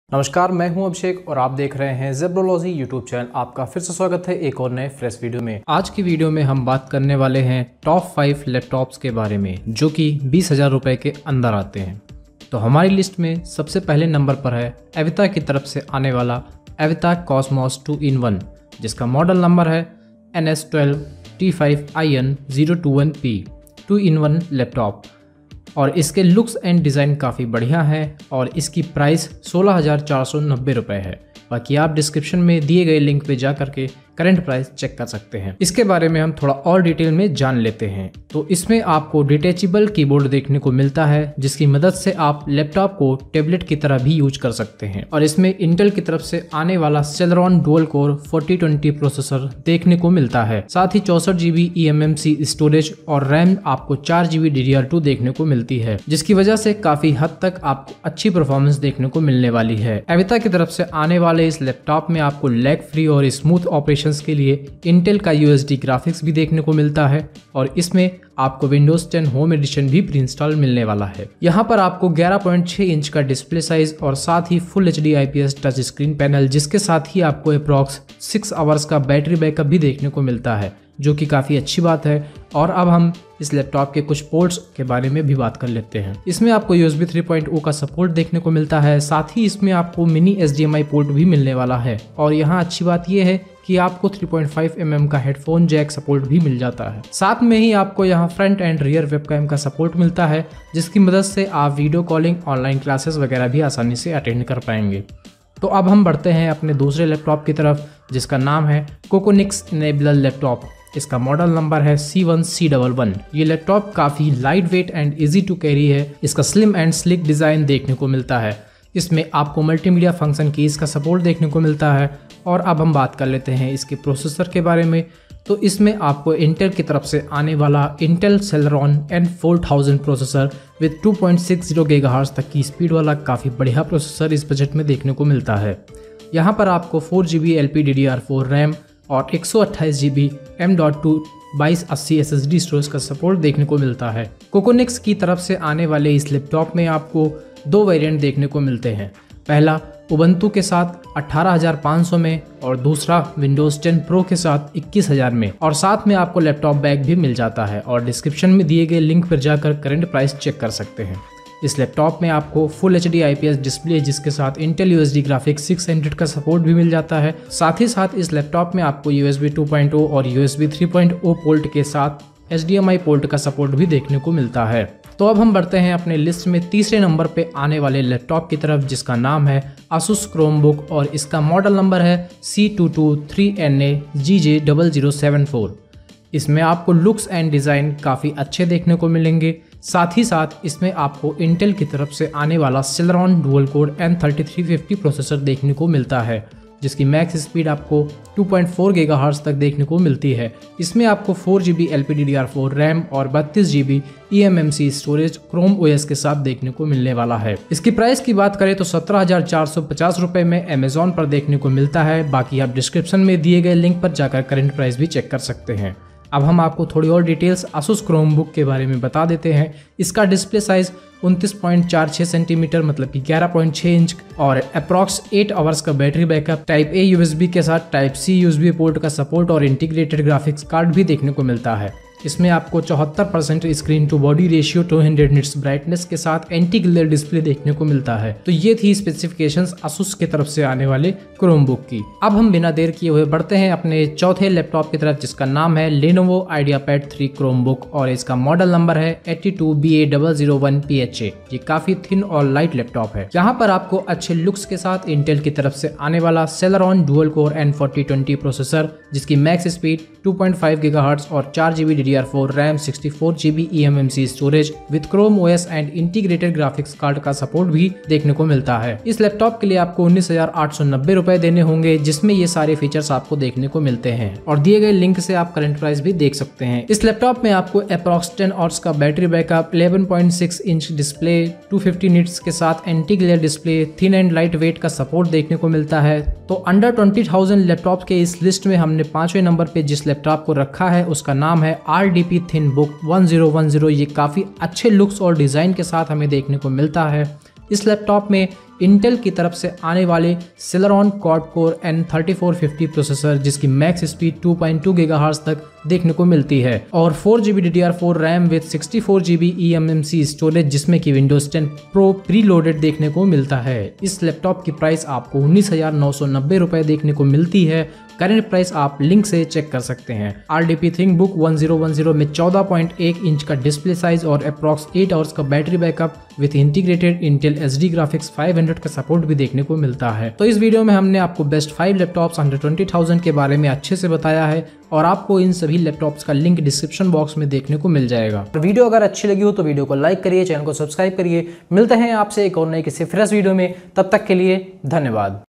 नमस्कार, मैं हूं अभिषेक और आप देख रहे हैं ज़ेब्रोलॉजी यूट्यूब चैनल। आपका फिर से स्वागत है एक और नए फ्रेश वीडियो में। आज की वीडियो में हम बात करने वाले हैं टॉप 5 लैपटॉप्स के बारे में जो कि 20,000 रुपए के अंदर आते हैं। तो हमारी लिस्ट में सबसे पहले नंबर पर है एविता की तरफ से आने वाला एविता कॉस्मोस 2-in-1 जिसका मॉडल नंबर है NS12T5IN021P 2-in-1 लैपटॉप। और इसके लुक्स एंड डिज़ाइन काफ़ी बढ़िया है और इसकी प्राइस 16,490 रुपये है। बाकी आप डिस्क्रिप्शन में दिए गए लिंक पे जा करके करंट प्राइस चेक कर सकते हैं। इसके बारे में हम थोड़ा और डिटेल में जान लेते हैं। तो इसमें आपको डिटेचेबल कीबोर्ड देखने को मिलता है जिसकी मदद से आप लैपटॉप को टैबलेट की तरह भी यूज कर सकते हैं। और इसमें इंटेल की तरफ से आने वाला सेलेरॉन डुअल कोर 4020 प्रोसेसर देखने को मिलता है। साथ ही 64 GB eMMC स्टोरेज और रैम आपको 4 GB DDR2 देखने को मिलती है, जिसकी वजह से काफी हद तक आपको अच्छी परफॉर्मेंस देखने को मिलने वाली है। एविता की तरफ से आने वाले इस लैपटॉप में आपको लैग फ्री और स्मूथ ऑपरेशंस के लिए इंटेल का USD ग्राफिक्स भी देखने को मिलता है और इसमें आपको विंडोज 10 होम एडिशन भी प्री इंस्टॉल मिलने वाला है। यहाँ पर आपको 11.6 इंच का डिस्प्ले साइज और साथ ही full HD IPS touch screen panel, जिसके साथ ही आपको अप्रॉक्स 6 आवर्स का बैटरी बैकअप भी देखने को मिलता है, जो कि काफ़ी अच्छी बात है। और अब हम इस लैपटॉप के कुछ पोर्ट्स के बारे में भी बात कर लेते हैं। इसमें आपको USB 3.0 का सपोर्ट देखने को मिलता है। साथ ही इसमें आपको मिनी HDMI पोर्ट भी मिलने वाला है। और यहाँ अच्छी बात यह है कि आपको 3.5 mm का हेडफोन जैक सपोर्ट भी मिल जाता है। साथ में ही आपको यहाँ फ्रंट एंड रियर वेबकैम का सपोर्ट मिलता है, जिसकी मदद से आप वीडियो कॉलिंग, ऑनलाइन क्लासेस वगैरह भी आसानी से अटेंड कर पाएंगे। तो अब हम बढ़ते हैं अपने दूसरे लैपटॉप की तरफ जिसका नाम है कोकोनिक्स इनेबलर लैपटॉप। इसका मॉडल नंबर है C1C11। ये लैपटॉप काफ़ी light weight and easy to carry है। इसका स्लिम एंड स्लिक डिज़ाइन देखने को मिलता है। इसमें आपको मल्टीमीडिया फंक्शन कीज का सपोर्ट देखने को मिलता है। और अब हम बात कर लेते हैं इसके प्रोसेसर के बारे में। तो इसमें आपको इंटेल की तरफ से आने वाला Intel Celeron N4000 processor with 2.60 GHz तक की स्पीड वाला काफ़ी बढ़िया प्रोसेसर इस बजट में देखने को मिलता है। यहाँ पर आपको 4 GB LPDDR4 रैम और 128 GB M.2 2280 SSD स्टोरेज का सपोर्ट देखने को मिलता है। कोकोनिक्स की तरफ से आने वाले इस लैपटॉप में आपको 2 वेरिएंट देखने को मिलते हैं। पहला उबंटू के साथ 18,500 में और दूसरा विंडोज 10 प्रो के साथ 21,000 में। और साथ में आपको लैपटॉप बैग भी मिल जाता है और डिस्क्रिप्शन में दिए गए लिंक पर जाकर करंट प्राइस चेक कर सकते हैं। इस लैपटॉप में आपको फुल HD IPS डिस्प्ले जिसके साथ इंटेल USD ग्राफिक्स 600 का सपोर्ट भी मिल जाता है। साथ ही साथ इस लैपटॉप में आपको USB 2.0 और USB 3.0 पोर्ट के साथ HDMI पोर्ट का सपोर्ट भी देखने को मिलता है। तो अब हम बढ़ते हैं अपने लिस्ट में तीसरे नंबर पे आने वाले लैपटॉप की तरफ जिसका नाम है Asus Chromebook और इसका मॉडल नंबर है C223NA GJ0074। इसमें आपको लुक्स एंड डिज़ाइन काफ़ी अच्छे देखने को मिलेंगे। साथ ही साथ इसमें आपको इंटेल की तरफ से आने वाला Celeron dual core N3350 processor देखने को मिलता है, जिसकी मैक्स स्पीड आपको 2.4 GHz तक देखने को मिलती है। इसमें आपको 4 GB LPDDR4 रैम और 32 GB eMMC storage Chrome OS के साथ देखने को मिलने वाला है। इसकी प्राइस की बात करें तो 17,450 रुपये में अमेजॉन पर देखने को मिलता है। बाकी आप डिस्क्रिप्शन में दिए गए लिंक पर जाकर करंट प्राइस भी चेक कर सकते हैं। अब हम आपको थोड़ी और डिटेल्स Asus Chromebook के बारे में बता देते हैं। इसका डिस्प्ले साइज 29.46 सेंटीमीटर मतलब कि 11.6 इंच और अप्रॉक्स 8 आवर्स का battery backup, type A USB के साथ टाइप C USB पोर्ट का सपोर्ट और इंटीग्रेटेड ग्राफिक्स कार्ड भी देखने को मिलता है। इसमें आपको 74% screen to body ratio 200 nits brightness के साथ एंटी ग्लेयर डिस्प्ले देखने को मिलता है। तो ये थी स्पेसिफिकेशंस Asus की तरफ से आने वाले Chromebook की। अब हम बिना देर किए हुए बढ़ते हैं अपने चौथे लैपटॉप की तरफ जिसका नाम है Lenovo IdeaPad 3 Chromebook और इसका मॉडल नंबर है 82BA001PHA। ये काफी थिन और लाइट लैपटॉप है। यहाँ पर आपको अच्छे लुक्स के साथ इंटेल की तरफ से आने वाला Celeron dual core N4020 processor जिसकी मैक्स स्पीड 2.5 GHz और 4 GB DDR4 RAM, 64 GB eMMC storage with Chrome OS and integrated graphics card का सपोर्ट भी देखने को मिलता है। इस लैपटॉप के लिए आपको 19,890 रुपए देने होंगे, जिसमें ये सारे फीचर्स आपको देखने को मिलते हैं और दिए गए लिंक से आप करंट प्राइस भी देख सकते हैं। इस लैपटॉप में आपको अप्रॉक्स 10 आवर्स का battery backup, 11.6 inch display, 250 nits के साथ anti glare display, thin and light weight का सपोर्ट देखने को मिलता है। तो अंडर 20,000 लैपटॉप के इस लिस्ट में हमने 5वें नंबर पे जिस लैपटॉप को रखा है उसका नाम है RDP ThinBook 1010। ये काफ़ी अच्छे लुक्स और डिज़ाइन के साथ हमें देखने को मिलता है। इस लैपटॉप में इंटेल की तरफ से आने वाले Celeron Quad Core N3450 processor जिसकी मैक्स स्पीड 2.2 GHz तक देखने को मिलती है और 4GB DDR4 RAM with 64GB eMMC storage जिसमें कि Windows 10 Pro प्रीलोडेड देखने को मिलता है। इस लैपटॉप की प्राइस आपको 19,990 रुपए देखने को मिलती है। करंट प्राइस आप लिंक से चेक कर सकते हैं। RDP ThinkBook 1010 में 14.1 इंच का डिस्प्ले साइज और अप्रॉक्स 8 आवर्स का battery backup with integrated Intel HD graphics 500 का सपोर्ट भी देखने को मिलता है। तो इस वीडियो में हमने आपको बेस्ट 5 लैपटॉप्स अंडर 20,000 के बारे में अच्छे से बताया है और आपको इन सभी लैपटॉप्स का लिंक डिस्क्रिप्शन बॉक्स में देखने को मिल जाएगा। और वीडियो अगर अच्छी लगी हो तो वीडियो को लाइक करिए, चैनल को सब्सक्राइब करिए। मिलते हैं आपसे एक और नई किसी फ्रेश वीडियो में, तब तक के लिए धन्यवाद।